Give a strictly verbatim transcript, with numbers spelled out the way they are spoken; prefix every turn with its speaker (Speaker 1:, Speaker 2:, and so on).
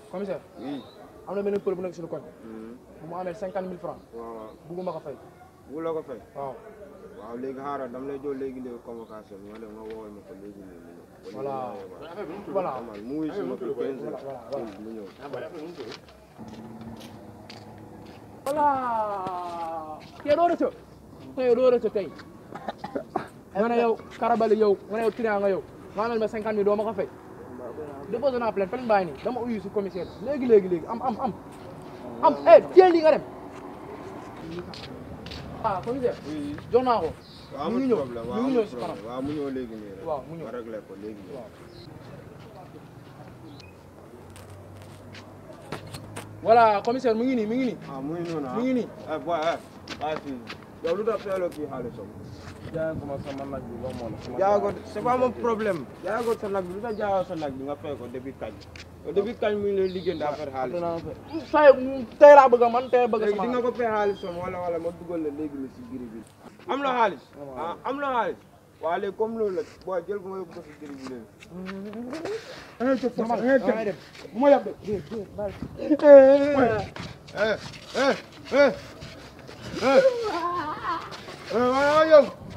Speaker 1: commissaire.
Speaker 2: oui.
Speaker 1: am na benn pël bu nekk suñu koñ. bu mu amee cinquante mille francs.
Speaker 2: waaw
Speaker 1: bugguma ko fay.
Speaker 2: bu la ko fay.
Speaker 1: waaw.
Speaker 2: waaw léegi xaaral dama lay jox léegi léegi convocation bi nga dem nga woowal ma ko léegi léegi.
Speaker 1: voilà voilà.
Speaker 2: mu ngi si ma fi quinze heures. mu ñëw.
Speaker 1: voilà. kii doo rëcc. tey doo rëcc tey. nga ne yow karabali yow nga ne yow client nga yow nga amel ma cinquante mille doo ma ko fay. déposé naa plainte plainte bàyyi nii dama uyu si commissaire léegi léegi léegi am am am. am eh teel li nga dem. ah commissaire.
Speaker 2: oui
Speaker 1: jox naa ko.
Speaker 2: waaw
Speaker 1: mu ngi ñëw mu ngi ñëw si kanam.
Speaker 2: waaw mu ñëw léegi nii rek.
Speaker 1: waaw mu ñëw
Speaker 2: ma réglé ko léegi nii.
Speaker 1: waaw. voilà commissaire mu ngi nii mu ngi nii.
Speaker 2: ah mu ngi noonu ah
Speaker 1: mu ngi nii.
Speaker 2: eh boy eh bàyyi fii yow lu tax teeloo kii xaalisam.
Speaker 3: jaay ko ma sama nag bi ba moom la.
Speaker 2: jaay ko c'est pas mon problème. jaay ko sa nag bi lu tax jaayoo sa nag bi nga fay ko depuis kañ. depuis kañ mu ngi lay liggéey daa fay xaalis.
Speaker 1: tey tey laa bëgg a man tey bëgg
Speaker 2: léegi
Speaker 1: sama
Speaker 2: di nga ko fay xaalisam wala wala ma dugal la léegi la si giri bi. am na xaalis. ah am na xaalis. waaw léegi comme loolu la booy jël ko nga yóbbu ko si giri bi léegi.
Speaker 1: bu ma yàgg de.
Speaker 2: eh eh eh eh. eh waaw yow.